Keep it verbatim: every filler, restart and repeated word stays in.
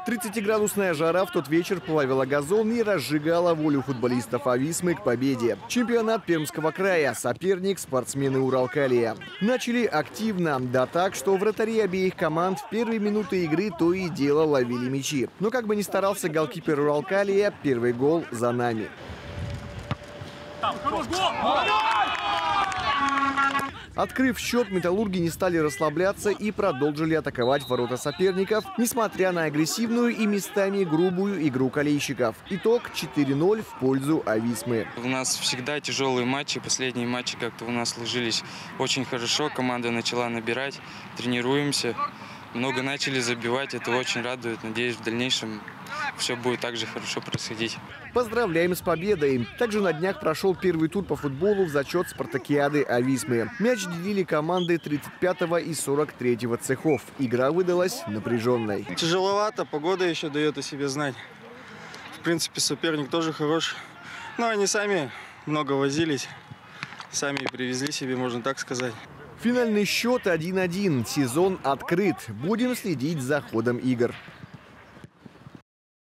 тридцатиградусная жара в тот вечер плавила газон и разжигала волю футболистов Ависмы к победе. Чемпионат Пермского края. Соперник — спортсмены Уралкалия. Начали активно, да так, что вратари обеих команд в первые минуты игры то и дело ловили мячи. Но как бы ни старался голкипер Уралкалия, первый гол за нами. Открыв счет, металлурги не стали расслабляться и продолжили атаковать ворота соперников, несмотря на агрессивную и местами грубую игру калейщиков. Итог четыре ноль в пользу Ависмы. У нас всегда тяжелые матчи. Последние матчи как-то у нас сложились очень хорошо. Команда начала набирать, тренируемся. Много начали забивать, это очень радует. Надеюсь, в дальнейшем все будет так же хорошо происходить. Поздравляем с победой. Также на днях прошел первый тур по футболу в зачет спартакиады Ависмы. Мяч делили команды тридцать пятого и сорок третьего цехов. Игра выдалась напряженной. Тяжеловато, погода еще дает о себе знать. В принципе, соперник тоже хорош. Но они сами много возились, сами привезли себе, можно так сказать. Финальный счет один один. Сезон открыт. Будем следить за ходом игр.